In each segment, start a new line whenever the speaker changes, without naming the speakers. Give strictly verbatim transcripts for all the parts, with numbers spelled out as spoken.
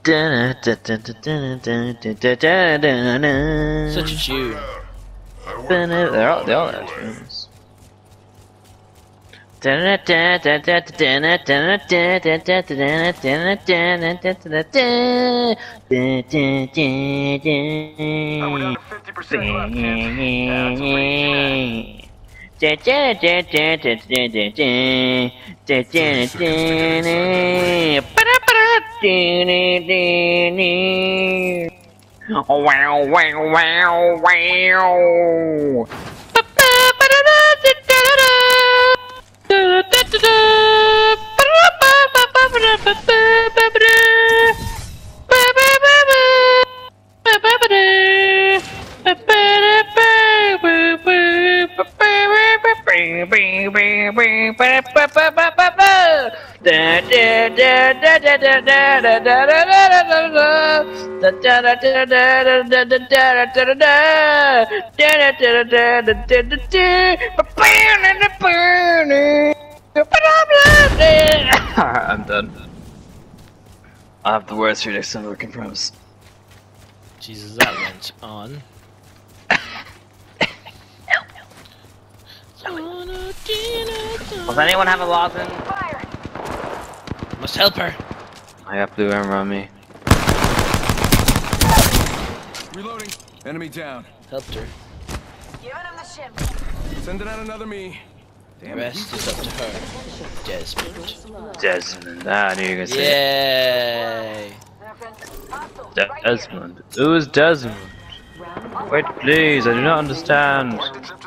Such a tune.
They're all, they're all out tunes. Wow, wow, wow, wow. I'm done. I have the worst Redux ever, I can promise.
Jesus, that went on.
Does anyone have a lozenge?
Must help her.
I got blue armor on me.
Reloading. Enemy down.
Helped her.
Giving him the shim.
Sending out another me.
The
Damn
rest
it.
is up to her. Desmond.
Desmond. Ah, I knew you were gonna say
Yay!
Desmond. Who's Desmond? Wait, please, I do not understand.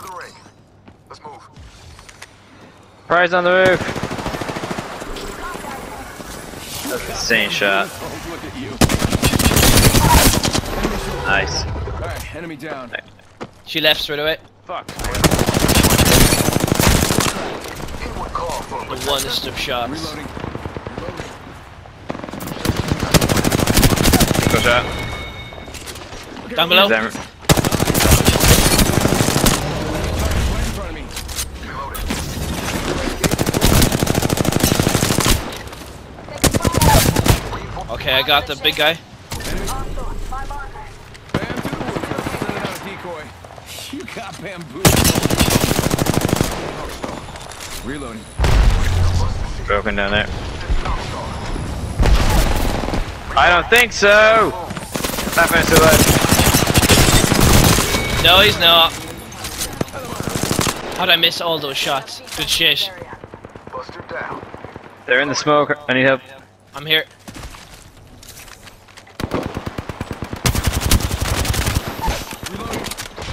Prize on the roof! That's an insane shot.
Oh, look at you.
Nice.
Alright, enemy down.
She left straight away.
Fuck.
The one-step shots.
Reloading.
Go shot.
Down below.
Desmond.
Right in front of me.
Okay, I got the big guy.
Bam to the wood. Sending out a decoy. You got bamboo. Reloading.
Broken down there. I don't think so! Not finished alive.
No, he's not. How'd I miss all those shots? Good shit.
They're in the smoke. I need help.
I'm here.
Reloading.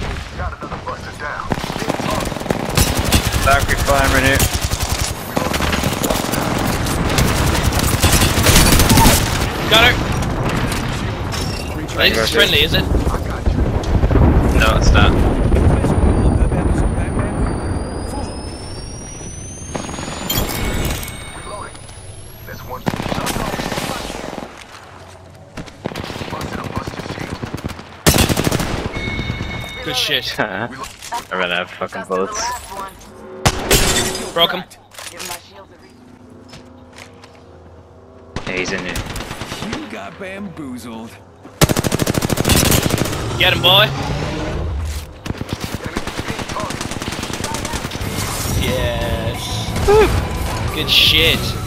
Valkyrie climber here.
Got her. I think it's friendly, is it?
No, it's not.
Good shit.
I ran out of fucking bullets.
Broke him.
Yeah, he's in here.
You got bamboozled.
Get him, boy. Yes. Good shit.